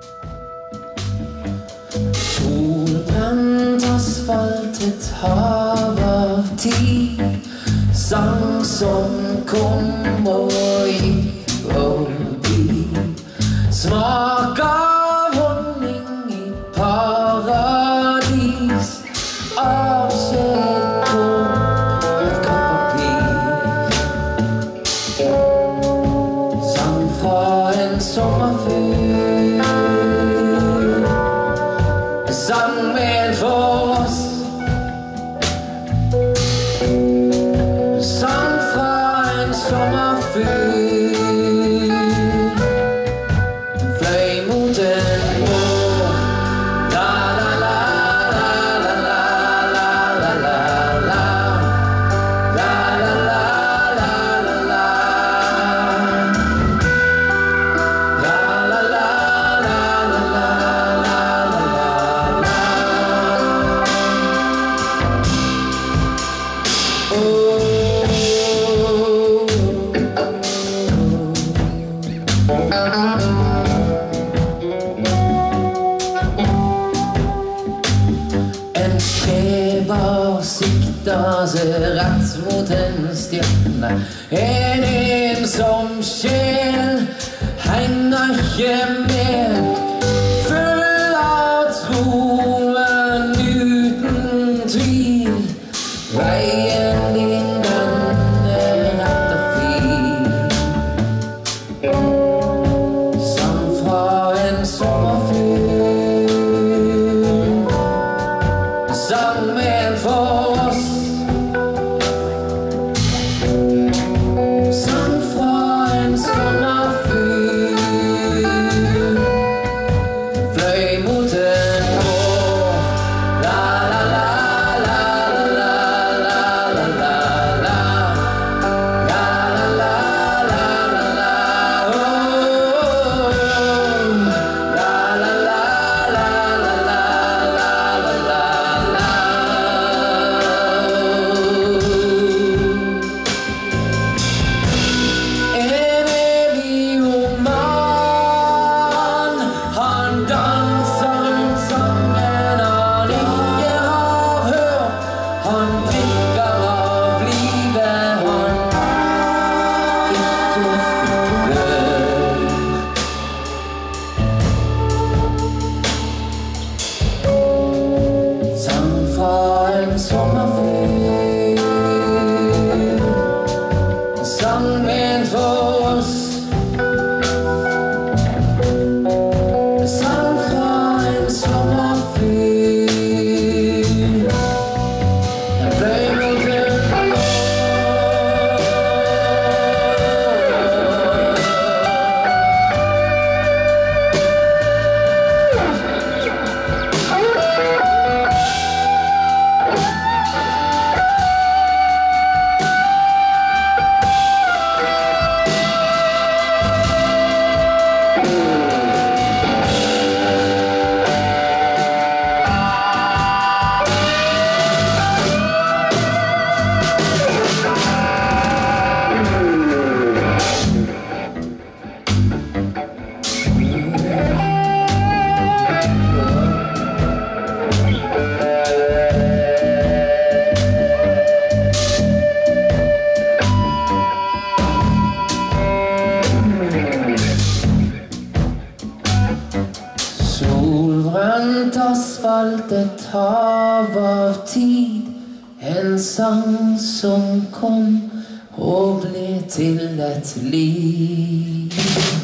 Solbrent asfalt, et hav av tid, sang som kom og gikk forbi. Smak av honning i paradis, avskjed på et kappapir. Sang fra en sommerfugl, sang ment for oss. Sang fra en sommerfugl, fløy mot en vår. La la la la la la la la la la. La la la la la la. La la la la la la la la. En skrever sikter seg rett mot en stjerne. En ensom sjel henger ikke med, full av troen uten tvil. Veien din, den er rett og fin. Sang fra en sommerfugl, sang ment for oss. Sang fra en sommerfugl, fløy mot en vår. La la la la la la la la la. La la la la la la. Oh. La la la la la la la la la la. En evig roman, han danser rundt sangen han ikke har hørt. Han drikker av livet han ikke føler. Sang fra en sommerfugl, sang ment for oss. Sang fra en sommerfugl, den fløy mot en vår. Solbrent asfalt, et hav av tid, en sang som kom og ble til et liv.